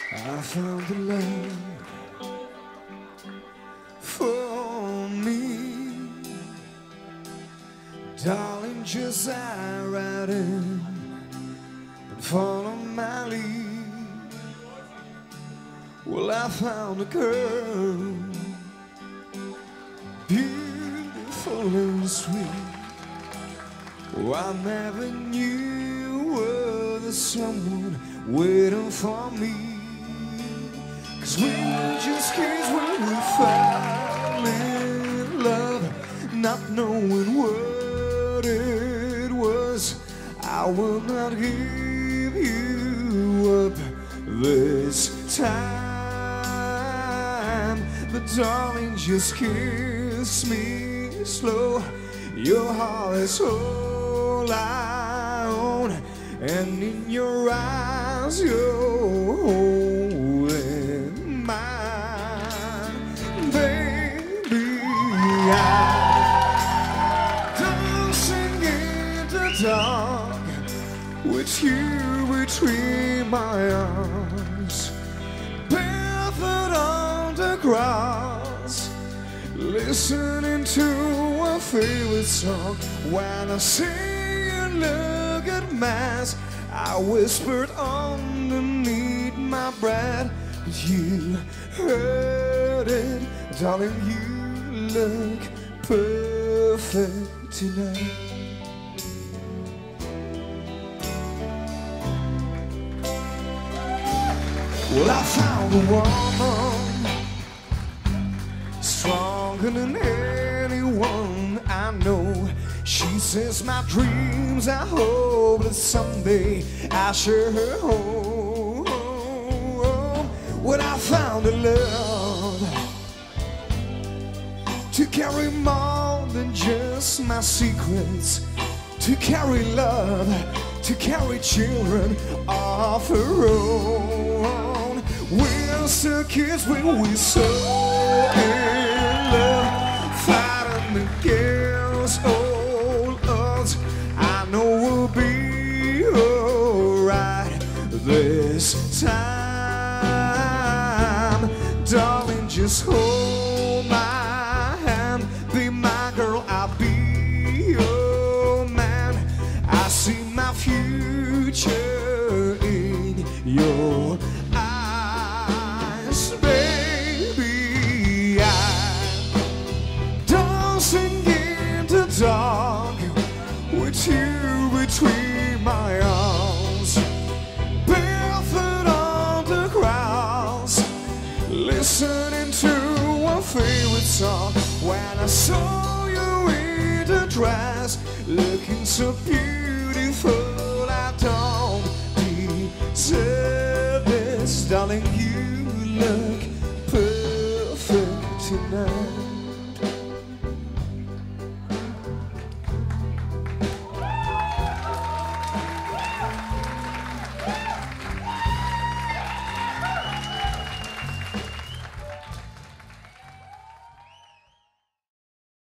I found the love for me, darling. Just I ride in and follow my lead. Well, I found a girl, beautiful and sweet. Oh, I never knew there's someone waiting for me. 'Cause we were just kids when we fell in love, not knowing what it was. I will not give you up this time, but darling, just kiss me slow. Your heart is all I own, and in your eyes you're holding mine. Baby, I'm dancing in the dark with you between my arms, barefoot on the grass, listening to a favorite song. When I see you look at mass, I whispered underneath my breath, but you heard it. Darling, you look perfect tonight. Well, I found a woman stronger than anyone I know. She says my dreams, I hope that someday I share her home. When I found a love to carry more than just my secrets, to carry love, to carry children of her own. We're still kids when we're so in love, fighting against all odds. I know we'll be alright this time. Darling, just hold my hand, be my girl, I'll be your man. I see my future in your eyes, baby. I'm dancing in the dark with you between my arms, barefoot on the grass, listening to a favorite song. When I saw you in the dress, looking so beautiful, I don't deserve this. Darling, you look